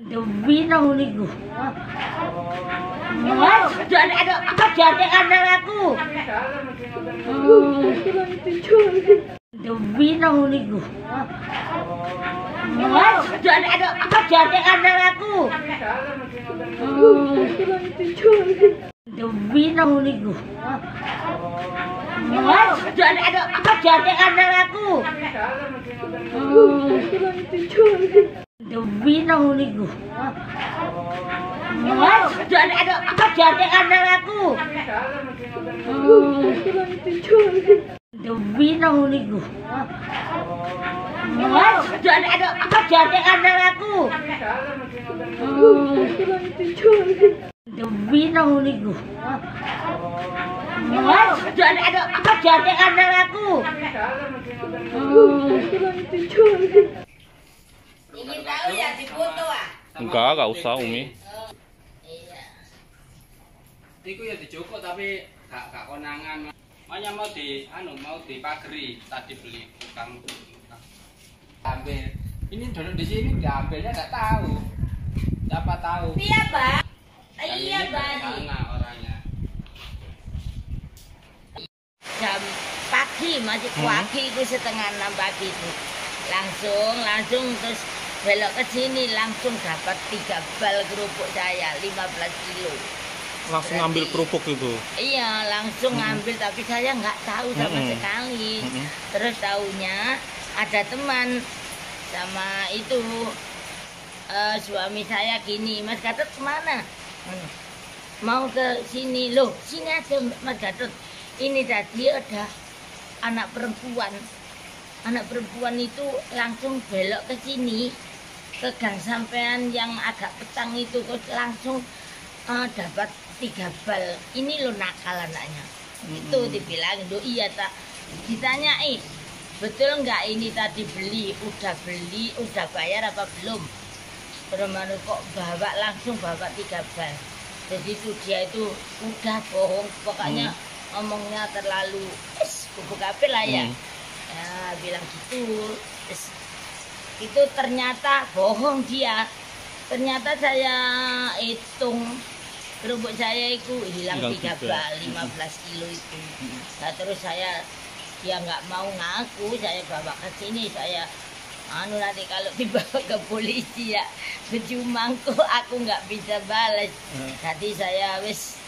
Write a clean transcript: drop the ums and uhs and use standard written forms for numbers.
Dewino niku. Mas, dan ada kejadian anak aku. Dewino niku. Mas, dan ada kejadian anak aku. Dewino niku. Mas, dan ada kejadian anak aku. Dewino niku. Mas, dan ada kejadian anak aku. Dewino niku. Mas, dan ada kejadian anak aku. Dewino niku. Mas, dan ada kejadian anak aku. Ingin tahu ya difoto ah? Enggak usah Umi. Iya. Iku ya dijoko tapi gak konangan. Makanya mau dipageri tadi beli tukang. Ambil. Ini duduk di sini diambilnya nggak tahu. Siapa tahu? Iya, Mbak. Iya, Mbak. Sana orangnya. Jam pagi masih pagi itu setengah 6 pagi itu. Langsung terus belok ke sini langsung dapat 3 bal kerupuk saya 15 kilo. Langsung ngambil kerupuk itu. Iya, langsung ngambil tapi saya nggak tahu sama sekali. Terus taunya ada teman sama itu suami saya gini, Mas Gatot kemana? Mau ke sini loh, sini aja Mas Gatot. Ini tadi ada anak perempuan. Anak perempuan itu langsung belok ke sini ke gang sampean yang agak petang itu langsung dapat 3 bal. Ini lo nakal anaknya. Itu dibilang, "Loh iya tak?" Ditanya, "Betul nggak ini tadi beli, udah bayar apa belum?" Perempuan kok langsung bawa 3 bal. Jadi itu dia itu udah bohong, pokoknya ngomongnya terlalu kubu kapil lah ya. Ya bilang gitu. Itu ternyata bohong dia. Ternyata saya hitung kerupuk saya itu hilang 3 bal 15 kilo itu. Nah terus dia nggak mau ngaku, saya bawa ke sini, saya nanti kalau dibawa ke polisi ya kecumangku aku nggak bisa balas. Jadi saya wis